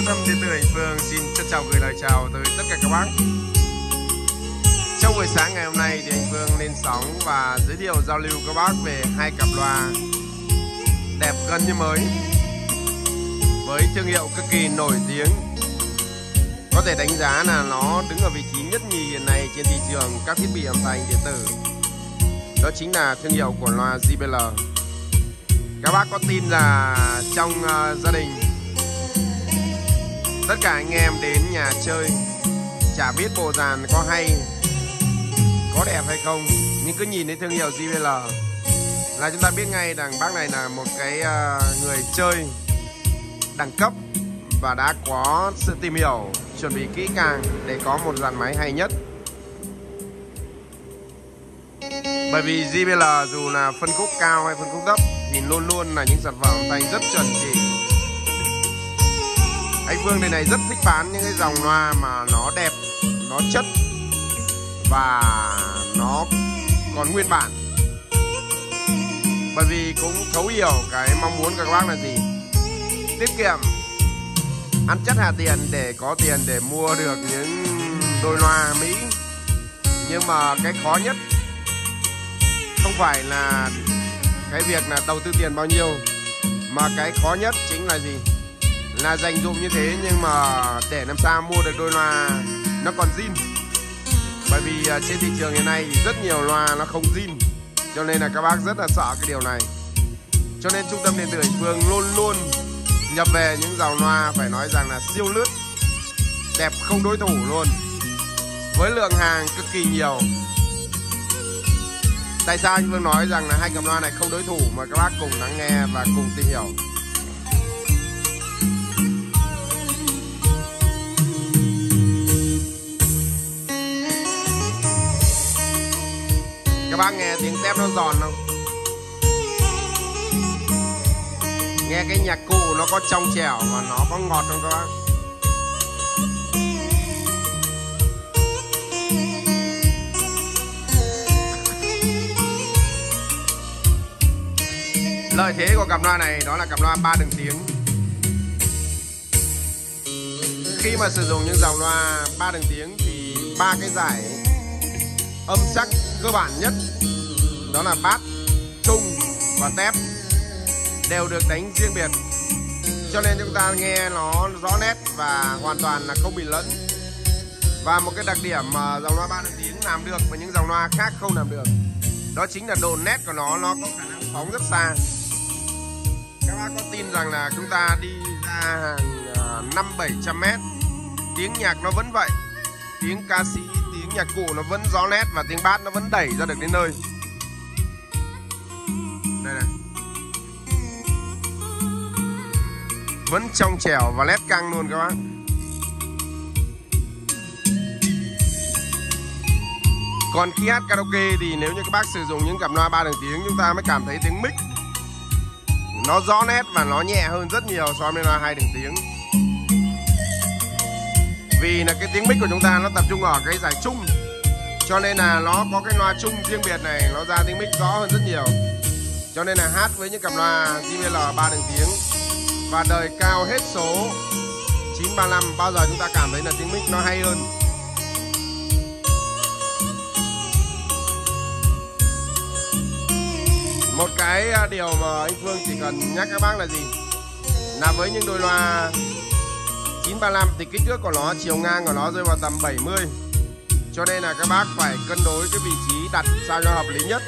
tâm điện tử Anh Phương xin trân trọng gửi lời chào tới tất cả các bác. Trong buổi sáng ngày hôm nay thì anh Phương lên sóng và giới thiệu giao lưu các bác về hai cặp loa đẹp gần như mới với thương hiệu cực kỳ nổi tiếng. Có thể đánh giá là nó đứng ở vị trí nhất nhì hiện nay trên thị trường các thiết bị âm thanh điện tử. Đó chính là thương hiệu của loa JBL. Các bác có tin là trong gia đình tất cả anh em đến nhà chơi chả biết bộ dàn có hay, có đẹp hay không, nhưng cứ nhìn thấy thương hiệu JBL là chúng ta biết ngay rằng bác này là một cái người chơi đẳng cấp và đã có sự tìm hiểu, chuẩn bị kỹ càng để có một dàn máy hay nhất. Bởi vì JBL dù là phân khúc cao hay phân khúc thấp thì luôn luôn là những sản phẩm âm thanh rất chuẩn chỉ. Anh Phương này rất thích bán những cái dòng loa mà nó đẹp, nó chất và nó còn nguyên bản. Bởi vì cũng thấu hiểu cái mong muốn của các bác là gì? Tiết kiệm, ăn chất hạ tiền để có tiền để mua được những đôi loa Mỹ. Nhưng mà cái khó nhất không phải là cái việc là đầu tư tiền bao nhiêu, mà cái khó nhất chính là gì? Là dành dụm như thế nhưng mà để làm sao mua được đôi loa nó còn zin. Bởi vì trên thị trường hiện nay thì rất nhiều loa nó không zin, cho nên là các bác rất là sợ cái điều này. Cho nên trung tâm điện tử Anh Phương luôn luôn nhập về những dòng loa phải nói rằng là siêu lướt, đẹp không đối thủ luôn, với lượng hàng cực kỳ nhiều. Tại sao anh Phương nói rằng là hai cặp loa này không đối thủ? Mà các bác cùng lắng nghe và cùng tìm hiểu. Các bác nghe tiếng tép nó giòn không? Nghe cái nhạc cụ nó có trong trẻo và nó có ngọt không các bác? Lợi thế của cặp loa này đó là cặp loa 3 đường tiếng. Khi mà sử dụng những dòng loa 3 đường tiếng thì ba cái dải âm sắc cơ bản nhất đó là bass, trung và tép đều được đánh riêng biệt, cho nên chúng ta nghe nó rõ nét và hoàn toàn là không bị lẫn. Và một cái đặc điểm mà dòng loa 3 đường tiếng làm được mà những dòng loa khác không làm được, đó chính là độ nét của nó có khả năng phóng rất xa. Các bác có tin rằng là chúng ta đi ra hàng 500-700 mét, tiếng nhạc nó vẫn vậy, tiếng ca sĩ, tiếng nhạc cụ nó vẫn rõ nét và tiếng bass nó vẫn đẩy ra được đến nơi. Đây này, vẫn trong trẻo và lét căng luôn các bác. Còn khi hát karaoke thì nếu như các bác sử dụng những cặp loa 3 đường tiếng, chúng ta mới cảm thấy tiếng mic nó rõ nét và nó nhẹ hơn rất nhiều so với loa 2 đường tiếng. Vì là cái tiếng mic của chúng ta nó tập trung ở cái dải trung, cho nên là nó có cái loa trung riêng biệt này, nó ra tiếng mic rõ hơn rất nhiều. Cho nên là hát với những cặp loa JBL 3 đường tiếng và đời cao hết số 935 bao giờ chúng ta cảm thấy là tiếng mic nó hay hơn. Một cái điều mà anh Phương chỉ cần nhắc các bác là gì? Là với những đôi loa 935 thì kích thước của nó, chiều ngang của nó rơi vào tầm 70. Cho nên là các bác phải cân đối cái vị trí đặt sao cho hợp lý nhất.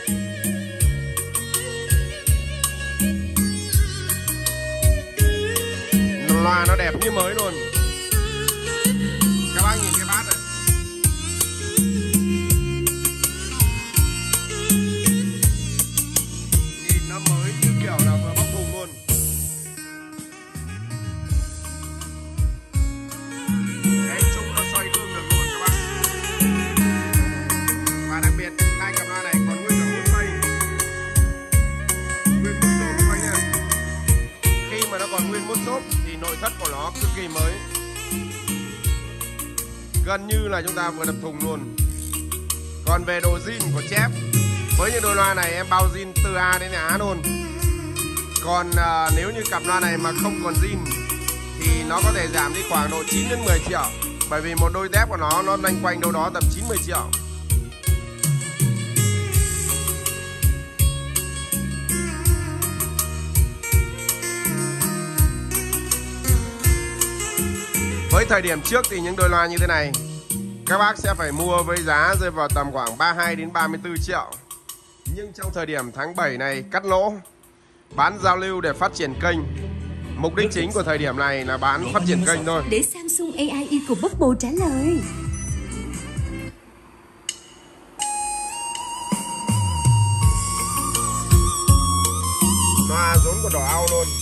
Loa nó đẹp như mới luôn. Các bác nhìn cái bass này, nhìn nó mới như kiểu là vừa bóc thùng luôn. Cái chung nó xoay gương được luôn các bác. Và đặc biệt hai cặp loa này còn nguyên cả mút xoay, nguyên mút xốp xoay nha. Khi mà nó còn nguyên mút xốp thì nội thất của nó cực kỳ mới, gần như là chúng ta vừa đập thùng luôn. Còn về độ zin của chép, với những đôi loa này em bao zin từ A đến Á luôn. Còn nếu như cặp loa này mà không còn zin thì nó có thể giảm đi khoảng độ 9 đến 10 triệu. Bởi vì một đôi dép của nó loanh quanh đâu đó tầm 90 triệu. Với thời điểm trước thì những đôi loa như thế này các bác sẽ phải mua với giá rơi vào tầm khoảng 32 đến 34 triệu. Nhưng trong thời điểm tháng 7 này cắt lỗ, bán giao lưu để phát triển kênh. Mục đích chính của thời điểm này là bán phát triển kênh thôi. Để Samsung AI Eco Bubble trả lời. Loa rốn của đỏ ao luôn.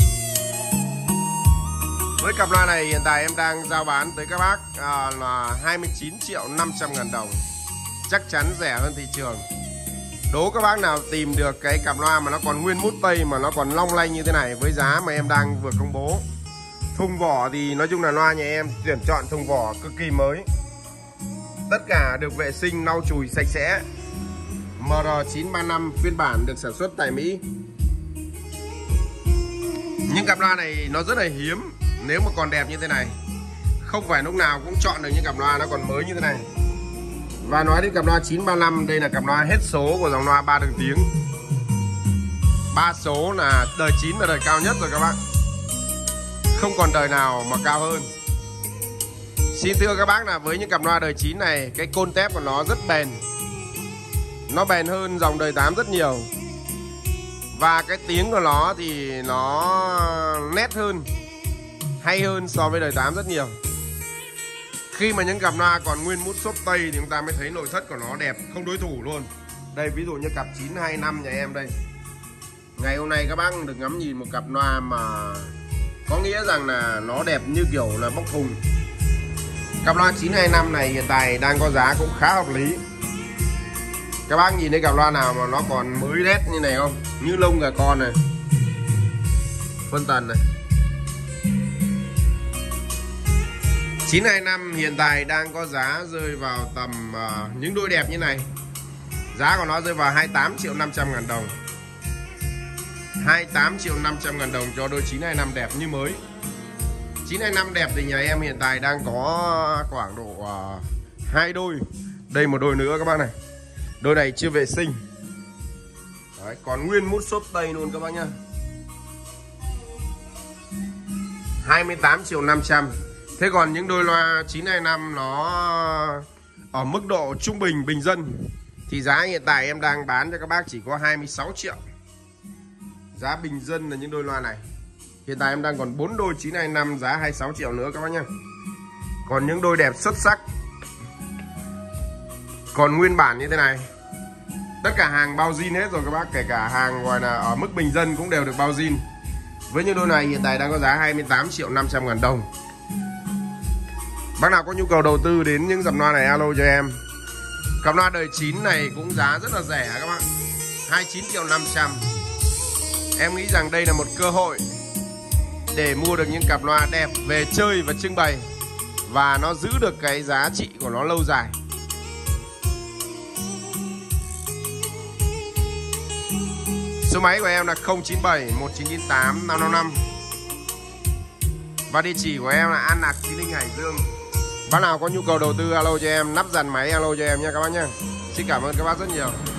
Với cặp loa này hiện tại em đang giao bán tới các bác là 29 triệu 500 ngàn đồng. Chắc chắn rẻ hơn thị trường. Đố các bác nào tìm được cái cặp loa mà nó còn nguyên mút tây mà nó còn long lanh như thế này với giá mà em đang vừa công bố. Thùng vỏ thì nói chung là loa nhà em tuyển chọn thùng vỏ cực kỳ mới. Tất cả được vệ sinh lau chùi sạch sẽ. MR935 phiên bản được sản xuất tại Mỹ. Những cặp loa này nó rất là hiếm nếu mà còn đẹp như thế này. Không phải lúc nào cũng chọn được những cặp loa nó còn mới như thế này. Và nói đến cặp loa 935, đây là cặp loa hết số của dòng loa 3 đường tiếng. 3 số là đời 9 là đời cao nhất rồi các bạn. Không còn đời nào mà cao hơn. Xin thưa các bác là với những cặp loa đời 9 này, cái côn tép của nó rất bền. Nó bền hơn dòng đời 8 rất nhiều. Và cái tiếng của nó thì nó nét hơn, hay hơn so với đời 8 rất nhiều. Khi mà những cặp loa còn nguyên mút xốp tây thì chúng ta mới thấy nội thất của nó đẹp, không đối thủ luôn. Đây ví dụ như cặp 925 nhà em đây. Ngày hôm nay các bác được ngắm nhìn một cặp loa mà có nghĩa rằng là nó đẹp như kiểu là bóc thùng. Cặp loa 925 này hiện tại đang có giá cũng khá hợp lý. Các bác nhìn thấy cặp loa nào mà nó còn mới nét như này không? Như lông gà con này, phân tần này. 925 hiện tại đang có giá rơi vào tầm những đôi đẹp như này. Giá của nó rơi vào 28 triệu 500 ngàn đồng. 28 triệu 500 ngàn đồng cho đôi 925 đẹp như mới. 925 đẹp thì nhà em hiện tại đang có khoảng độ 2 đôi. Đây một đôi nữa các bác này. Đôi này chưa vệ sinh. Đấy, còn nguyên mút xốp tây luôn các bác nhá. 28 triệu 500. Thế còn những đôi loa 925 nó ở mức độ trung bình, bình dân thì giá hiện tại em đang bán cho các bác chỉ có 26 triệu. Giá bình dân là những đôi loa này. Hiện tại em đang còn 4 đôi 925 giá 26 triệu nữa các bác nhá. Còn những đôi đẹp xuất sắc còn nguyên bản như thế này, tất cả hàng bao zin hết rồi các bác. Kể cả hàng gọi là ở mức bình dân cũng đều được bao zin. Với những đôi này hiện tại đang có giá 28 triệu 500 ngàn đồng. Bác nào có nhu cầu đầu tư đến những dòng loa này alo cho em. Cặp loa đời 9 này cũng giá rất là rẻ các bạn, 29 triệu 500. Em nghĩ rằng đây là một cơ hội để mua được những cặp loa đẹp về chơi và trưng bày, và nó giữ được cái giá trị của nó lâu dài. Số máy của em là 097 1998 555. Và địa chỉ của em là An Lạc, Chí Linh, Hải Dương. Bác nào có nhu cầu đầu tư alo cho em, nắp dàn máy alo cho em nha các bác nhé. Xin cảm ơn các bác rất nhiều.